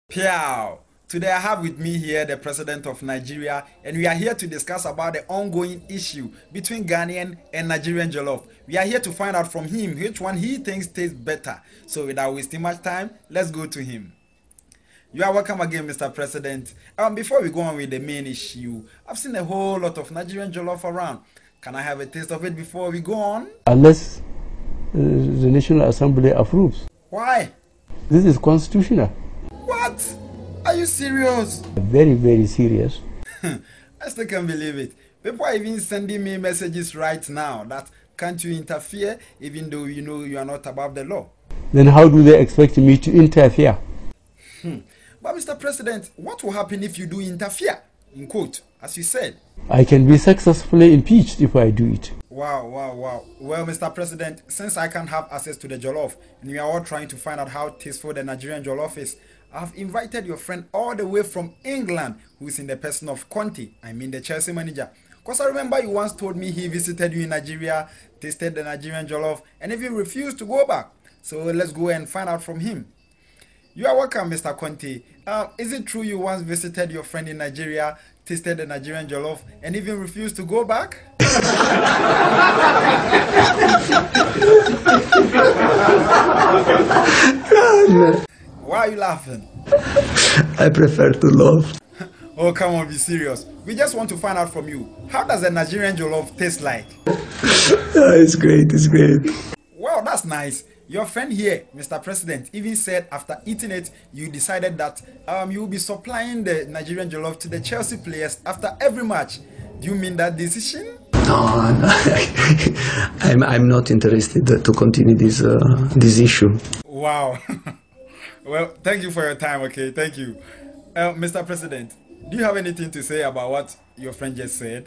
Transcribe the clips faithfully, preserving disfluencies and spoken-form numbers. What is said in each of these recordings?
Piao. Today I have with me here the president of Nigeria, and we are here to discuss about the ongoing issue between Ghanaian and Nigerian jollof. We are here to find out from him which one he thinks tastes better. So without wasting much time, let's go to him. You are welcome again, Mister President. Um, before we go on with the main issue, I've seen a whole lot of Nigerian jollof around. Can I have a taste of it before we go on? Unless uh, the National Assembly approves. Why? This is constitutional. What? Are you serious? Very, very serious. I still can't believe it. People are even sending me messages right now that can't you interfere even though you know you are not above the law. Then how do they expect me to interfere? Hmm. But Mister President, what will happen if you do interfere? In quote, as you said. I can be successfully impeached if I do it. Wow, wow, wow. Well, Mister President, since I can't have access to the jollof and we are all trying to find out how tasteful the Nigerian jollof is, I've invited your friend all the way from England who is in the person of Conte, I mean the Chelsea manager. Because I remember you once told me he visited you in Nigeria, tasted the Nigerian jollof and even refused to go back. So let's go and find out from him. You are welcome, Mister Conte. Uh, is it true you once visited your friend in Nigeria, tasted the Nigerian jollof, and even refused to go back? Why are you laughing? I prefer to laugh. Oh, come on, be serious. We just want to find out from you. How does the Nigerian jollof taste like? Oh, it's great, it's great. Wow, that's nice. Your friend here, Mister President, even said after eating it, you decided that um, you will be supplying the Nigerian jollof to the Chelsea players after every match. Do you mean that decision? No, no. I'm, I'm not interested to continue this, uh, this issue. Wow. Well, thank you for your time, okay? Thank you. Uh, Mister President, do you have anything to say about what your friend just said?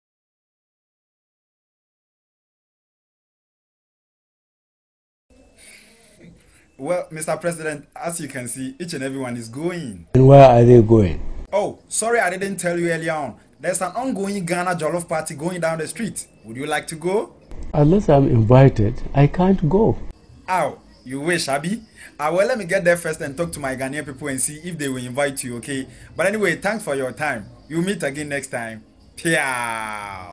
Well, Mister President, as you can see, each and everyone is going. And where are they going? Oh, sorry I didn't tell you earlier on. There's an ongoing Ghana Jollof party going down the street. Would you like to go? Unless I'm invited, I can't go. Ow, you wish, Abby? Ah, well, let me get there first and talk to my Ghanaian people and see if they will invite you, okay? But anyway, thanks for your time. We'll meet again next time. Peace.